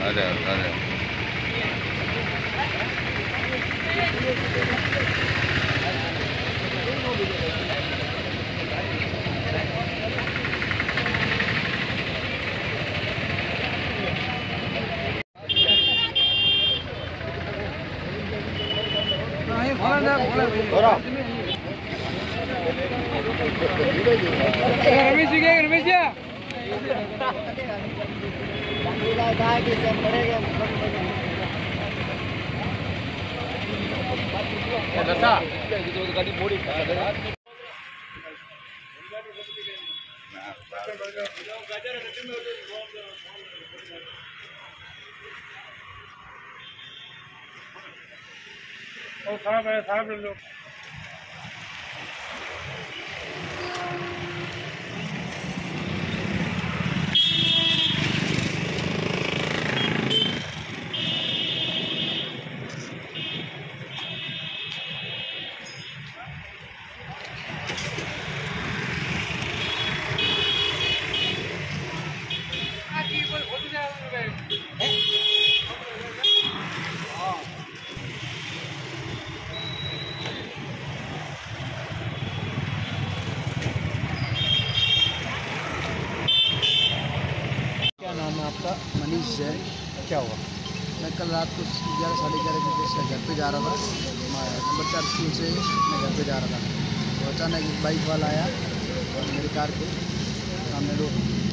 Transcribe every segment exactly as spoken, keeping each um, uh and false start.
अरे अरे रमेश जी गए रमेश जी गाड़ी मोड़ी साहब है साहब लोग आपका मनीष जैन। क्या हुआ? मैं कल रात को ग्यारह साढ़े ग्यारह बजे से घर पे जा रहा था, नंबर चार स्कूल से मैं घर पे जा रहा था। तो अचानक एक बाइक वाला आया और मेरी कार के सामने लोग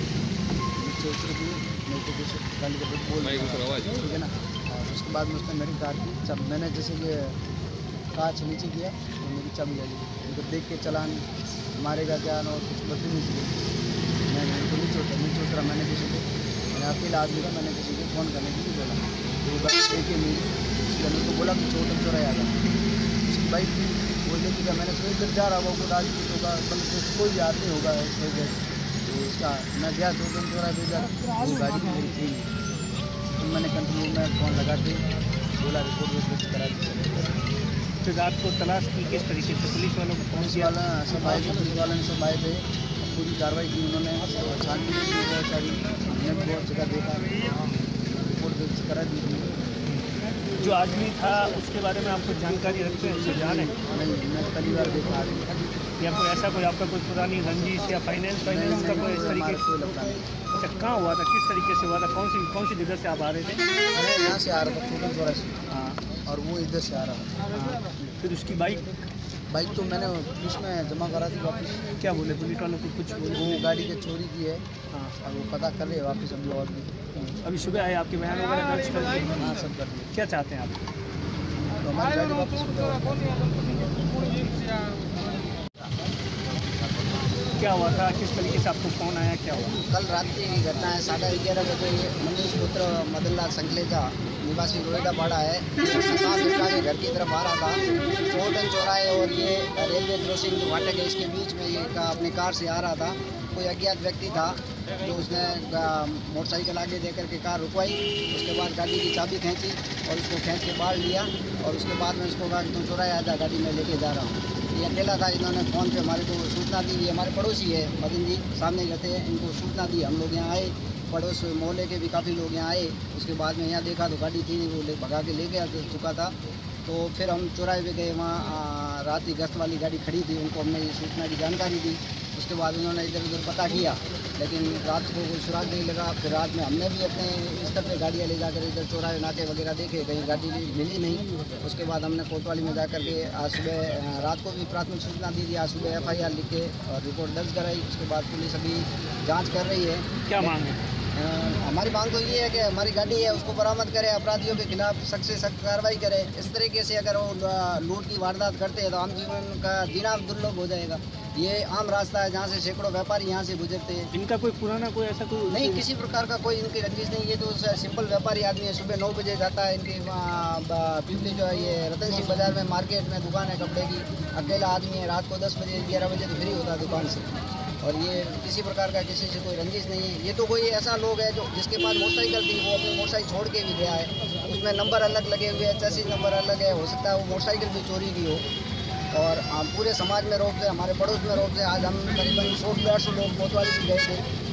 नीचे उतर दिए, मेरे को कुछ गाली का बोल, ठीक है ना। और उसके बाद में उसने मेरी कार की जब मैंने जैसे कि कांच नीचे किया तो मेरी चाबी लगी। उनको देख के चलान मारेगा क्या और कुछ बदतमीजी की। मैं उनको नीचे उतरा नीचे उतरा मैंने किसी को मैंने अकेला आदमी था, मैंने किसी को फ़ोन करने के लिए बोला तो वो बाइक देखे नहीं, उसके उनको बोला कि चौदह चौराहे आ गया। उसकी बाइक थी वो लेके गया, मैंने सोच इधर जा रहा होगा वो राजपूत होगा, मतलब कोई भी आदमी होगा उसमें गए तो उसका मैं गया चौदह चौराहे पे जा वो गाड़ी की मेरी थी। तो मैंने कंट्रोल में फ़ोन लगा के बोला रिपोर्ट वोट करा दी। तो रात को तलाश की किस तरीके से? पुलिस वालों को पुलिस वाला सब आए थे, पुलिस वाले सब आए थे, पूरी कार्रवाई की उन्होंने, छानबीन की बहुत सारी, हमने भी बहुत जगह देखा, रिपोर्ट दर्ज करा दी थी। जो आदमी था उसके बारे में आपको जानकारी रखते हैं, उससे जाने? नहीं, मैं पहली बार देखा आदमी। या कोई ऐसा कोई आपका कोई पुरानी रंजिश या फाइनेंस फाइनेंस का कोई इस तरीके कोई लगता नहीं। अच्छा, कहाँ हुआ था, किस तरीके से हुआ था, कौन सी कौन सी जगह से आप आ रहे थे? अरे यहाँ से आ रहा था छोटे चौरा से, हाँ, और वो इधर से आ रहा था। हाँ, फिर उसकी बाइक बाइक तो मैंने पुलिस में जमा करा थी वापस। क्या बोले पुलिस वालों को? कुछ बोले? वो गाड़ी के चोरी की है, हाँ, और वो पता कर रहे हैं वापस अभी और भी। अभी सुबह आए आपके बयान वगैरह दर्ज कर दिए? हाँ, सब कर दिए। क्या चाहते हैं आप? तो हमारी गाड़ी वापस हो जाए। क्या हुआ था, किस तरीके से आपको फ़ोन आया, क्या हुआ? कल रात की घटना है, साढ़े ग्यारह बजे मनीष पुत्र मदनलाल संकलेजा निवासी रोहिड़ा बाड़ा है, सात लड़का के घर की तरफ आ रहा था। चौटन चौराहे और ये रेलवे क्रॉसिंग जो फाटक है इसके बीच में ये का अपनी कार से आ रहा था। कोई अज्ञात व्यक्ति था जो उसने मोटरसाइकिल आगे देकर के कार रुकवाई, उसके बाद गाड़ी की चाबी खींची और उसको खींच के बाहर लिया और उसके बाद में उसको कहा कि तुम चौराहे आ जा, गाड़ी में लेके जा रहा हूँ। ये अकेला था, इन्होंने फ़ोन पे हमारे को सूचना दी, ये हमारे पड़ोसी है मदन जी, सामने रहते हैं, इनको सूचना दी, हम लोग यहाँ आए, पड़ोस मोहल्ले के भी काफ़ी लोग यहाँ आए। उसके बाद में यहाँ देखा तो गाड़ी थी नहीं, वो ले भगा के ले गया चुका था। तो फिर हम चौराहे पे गए, वहाँ रात की गश्त वाली गाड़ी खड़ी थी, उनको हमने ये सूचना की जानकारी दी। उसके बाद उन्होंने इधर उधर पता किया लेकिन रात को कोई सुराग नहीं लगा। फिर रात में हमने भी अपने स्तर पे गाड़ियाँ ले जाकर इधर चौराहे नाके वगैरह देखे, कहीं गाड़ी मिली नहीं। उसके बाद हमने कोतवाली में जाकर के आज सुबह रात को भी प्राथमिक सूचना दी थी, आज सुबह एफ आई आर लिख के और रिपोर्ट दर्ज कराई। उसके बाद पुलिस अभी जाँच कर रही है। क्या मांग है? हमारी मांग तो ये है कि हमारी गाड़ी है उसको बरामद करें, अपराधियों के खिलाफ सख्त से सख्त कार्रवाई करें। इस तरीके से अगर वो लूट की वारदात करते हैं तो आम जीवन का जीना दुर्लभ हो जाएगा। ये आम रास्ता है जहाँ से सैकड़ों व्यापारी यहाँ से गुजरते हैं। इनका कोई पुराना कोई ऐसा कोई नहीं, किसी प्रकार का कोई इनकी रंजिश नहीं। ये तो सिंपल व्यापारी आदमी है, सुबह नौ बजे जाता है, इनकी पिपली जो है ये रतन सिंह बाजार में मार्केट में दुकान है कपड़े की, अकेला आदमी है। रात को दस बजे ग्यारह बजे तो फ्री होता है दुकान से, और ये किसी प्रकार का किसी से कोई रंजिश नहीं है। ये तो कोई ऐसा लोग है जो जिसके पास मोटरसाइकिल थी वो अपनी मोटरसाइकिल छोड़ के भी गया है, उसमें नंबर अलग लगे हुए हैं, चेसिस नंबर अलग है, हो सकता है वो मोटरसाइकिल भी चोरी की हो। और पूरे समाज में रोक से, हमारे पड़ोस में रोक से आज हम करीबन सौ डेढ़ सौ लोग कोतवाली भी गए थे।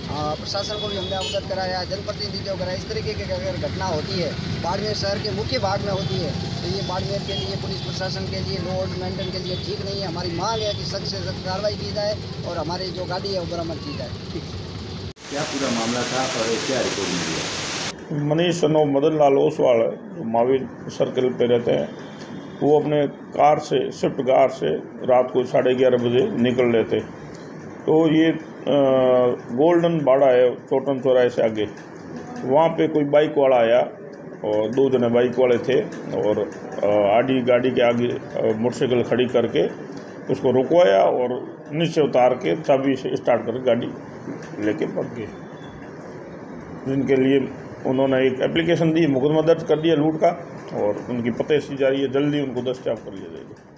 आ, प्रशासन को भी हमने अवगत कराया, जनप्रतिनिधियों को कराया। इस तरीके की अगर घटना होती है बाड़मेर शहर के मुख्य भाग में होती है तो ये बाड़मेर के लिए, पुलिस प्रशासन के लिए, लॉ ऑर्डर मेंटेन के लिए ठीक नहीं है। हमारी मांग है कि सख्त से सख्त कार्रवाई की जाए और हमारी जो गाड़ी है वो बरामद की जाए। क्या पूरा मामला था और क्या रिपोर्ट मिली है? मनीष नो मदन लाल ओसवाल जो महावीर सर्कल पे रहते हैं, वो अपने कार से, स्विफ्ट कार से रात को साढ़े ग्यारह बजे निकल रहे थे। तो ये आ, गोल्डन बाड़ा है चोटन चौराहे से आगे, वहाँ पे कोई बाइक वाला आया और दो जने बाइक वाले थे और आडी गाड़ी के आगे मोटरसाइकिल खड़ी करके उसको रुकवाया और नीचे उतार के चाबी से स्टार्ट करके गाड़ी लेके भाग गए, जिनके लिए उन्होंने एक एप्लीकेशन दी, मुकदमा दर्ज कर दिया लूट का और उनकी पते सी जा रही है, जल्दी उनको दस्तयाब कर लिया जाएगा।